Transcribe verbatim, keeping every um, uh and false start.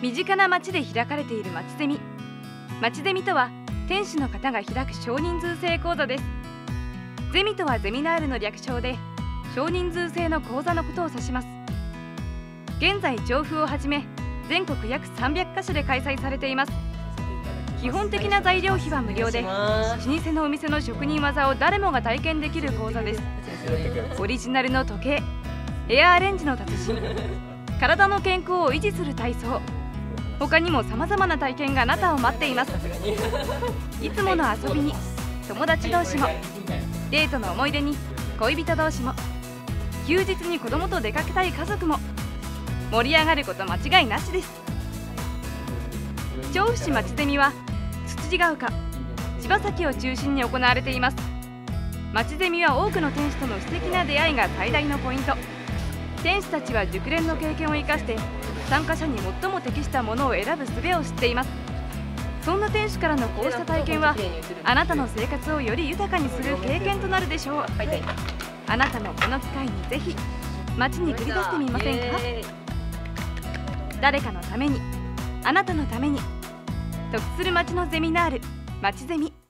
身近な町で開かれているまちゼミ。まちゼミとは店主の方が開く少人数制講座です。ゼミとはゼミナールの略称で、少人数制の講座のことを指します。現在調布をはじめ全国約さんびゃくかしょで開催されています。基本的な材料費は無料で、老舗のお店の職人技を誰もが体験できる講座です。オリジナルの時計、エアアレンジの達人、体の健康を維持する体操、他にもさまざまな体験があなたを待っています。いつもの遊びに友達同士も、デートの思い出に恋人同士も、休日に子供と出かけたい家族も、盛り上がること間違いなしです。調布市まちゼミはつつじが丘、柴崎を中心に行われています。まちゼミは多くの店主との素敵な出会いが最大のポイント。店主たちは熟練の経験を生かして参加者に最も適したものを選ぶ術を知っています。そんな店主からのこうした体験はあなたの生活をより豊かにする経験となるでしょう。あなたもこの機会にぜひ街に繰り出してみませんか。誰かのために、あなたのために、得する街のゼミナール、まちゼミ。